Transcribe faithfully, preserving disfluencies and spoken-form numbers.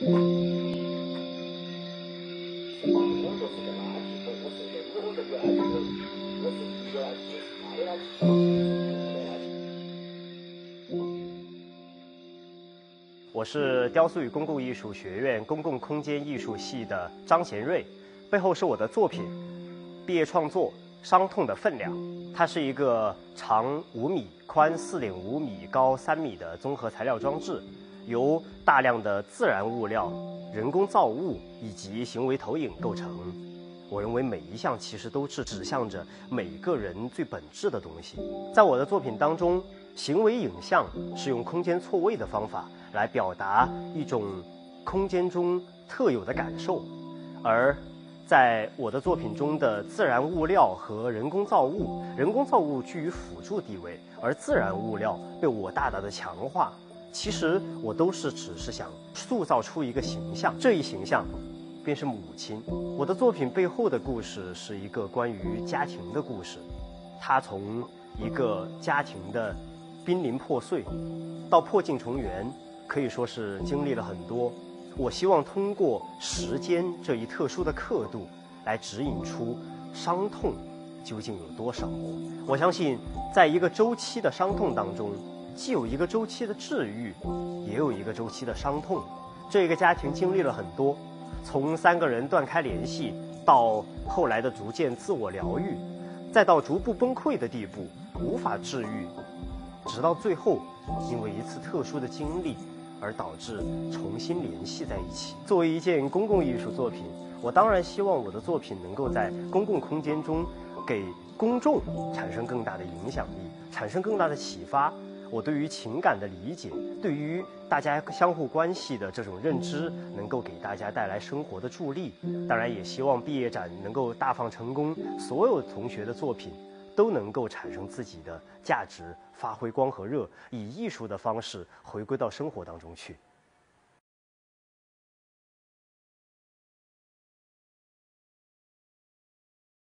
我是雕塑与公共艺术学院公共空间艺术系的张贤瑞，背后是我的作品毕业创作《伤痛的分量》。它是一个长五米、宽四点五米、高三米的综合材料装置，由大量的自然物料、人工造物以及行为投影构成。我认为每一项其实都是指向着每个人最本质的东西。在我的作品当中，行为影像是用空间错位的方法来表达一种空间中特有的感受，而在我的作品中的自然物料和人工造物，人工造物居于辅助地位，而自然物料被我大大的强化。其实我都是只是想塑造出一个形象，这一形象便是母亲。我的作品背后的故事是一个关于家庭的故事，它从一个家庭的濒临破碎到破镜重圆，可以说是经历了很多。我希望通过时间这一特殊的刻度来指引出伤痛究竟有多少。我相信在一个周期的伤痛当中，既有一个周期的治愈，也有一个周期的伤痛。这个家庭经历了很多，从三个人断开联系，到后来的逐渐自我疗愈，再到逐步崩溃的地步，无法治愈，直到最后因为一次特殊的经历而导致重新联系在一起。作为一件公共艺术作品，我当然希望我的作品能够在公共空间中给公众产生更大的影响力，产生更大的启发。我对于情感的理解，对于大家相互关系的这种认知，能够给大家带来生活的助力。当然也希望毕业展能够大放成功，所有同学的作品都能够产生自己的价值，发挥光和热，以艺术的方式回归到生活当中去。